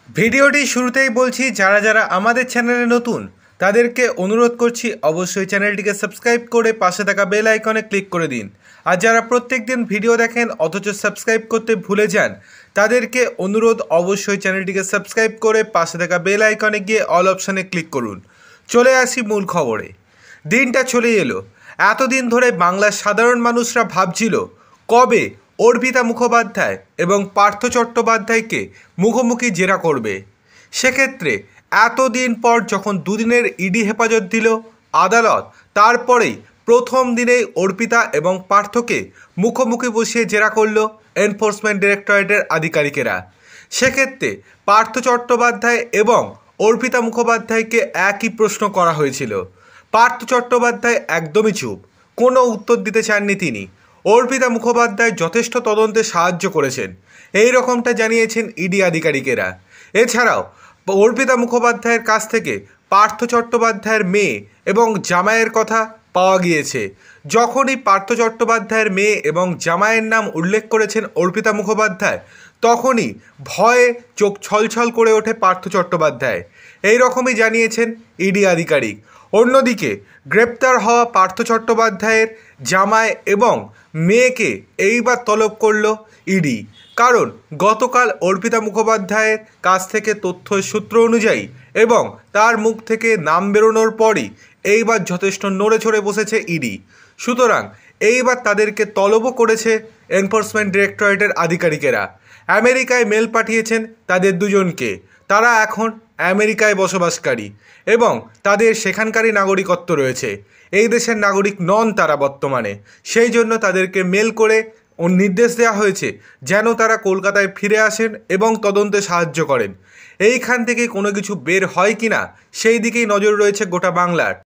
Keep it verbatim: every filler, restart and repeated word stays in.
ভিডিওটি শুরুতেই বলছি, যারা যারা আমাদের চ্যানেলে নতুন তাদেরকে অনুরোধ করছি অবশ্যই চ্যানেলটিকে সাবস্ক্রাইব করে পাশে থাকা বেল আইকনে ক্লিক করে দিন। আর যারা প্রত্যেক দিন ভিডিও দেখেন অথচ সাবস্ক্রাইব করতে ভুলে যান, তাদেরকে অনুরোধ অবশ্যই চ্যানেলটিকে সাবস্ক্রাইব করে পাশে থাকা বেল আইকনে গিয়ে অল অপশানে ক্লিক করুন। চলে আসি মূল খবরে। দিনটা চলে এলো। এতদিন ধরে বাংলার সাধারণ মানুষরা ভাবছিল কবে অর্পিতা মুখোপাধ্যায় এবং পার্থ চট্টোপাধ্যায়কে মুখোমুখি জেরা করবে। সেক্ষেত্রে এতদিন পর যখন দুদিনের ইডি হেফাজত দিল আদালত, তারপরেই প্রথম দিনেই অর্পিতা এবং পার্থকে মুখোমুখি বসিয়ে জেরা করল এনফোর্সমেন্ট ডিরেক্টরেটের আধিকারিকেরা। সেক্ষেত্রে পার্থ চট্টোপাধ্যায় এবং অর্পিতা মুখোপাধ্যায়কে একই প্রশ্ন করা হয়েছিল। পার্থ চট্টোপাধ্যায় একদমই চুপ, কোনো উত্তর দিতে চাননি তিনি। অর্পিতা মুখোপাধ্যায় যথেষ্ট তদন্তে সাহায্য করেছেন, এই রকমটা জানিয়েছেন ইডি আধিকারিকেরা। এছাড়াও অর্পিতা মুখোপাধ্যায়ের কাছ থেকে পার্থ চট্টোপাধ্যায়ের মেয়ে এবং জামাইয়ের কথা পাওয়া গিয়েছে। যখনই পার্থ চট্টোপাধ্যায়ের মেয়ে এবং জামাইয়ের নাম উল্লেখ করেছেন অর্পিতা মুখোপাধ্যায়, তখনই ভয়ে চোখ ছলছল করে ওঠে পার্থ চট্টোপাধ্যায়। এই রকমই জানিয়েছেন ইডি আধিকারিক। অন্যদিকে গ্রেপ্তার হওয়া পার্থ চট্টোপাধ্যায়ের জামাই এবং মেয়েকে এইবার তলব করল ইডি। কারণ গতকাল অর্পিতা মুখোপাধ্যায়ের কাছ থেকে তথ্য সূত্র অনুযায়ী এবং তার মুখ থেকে নাম বেরোনোর পরই এইবার যথেষ্ট নড়ে চড়ে বসেছে ইডি। সুতরাং এইবার তাদেরকে তলবও করেছে এনফোর্সমেন্ট ডিরেক্টরেটের আধিকারিকেরা। আমেরিকায় মেল পাঠিয়েছেন তাদের দুজনকে। তারা এখন আমেরিকায় বসবাসকারী এবং তাদের সেখানকারই নাগরিকত্ব রয়েছে। এই দেশের নাগরিক নন তারা বর্তমানে। সেই জন্য তাদেরকে মেল করে নির্দেশ দেওয়া হয়েছে যেন তারা কলকাতায় ফিরে আসেন এবং তদন্তে সাহায্য করেন। এইখান থেকে কোনো কিছু বের হয় কি না সেই দিকেই নজর রয়েছে গোটা বাংলার।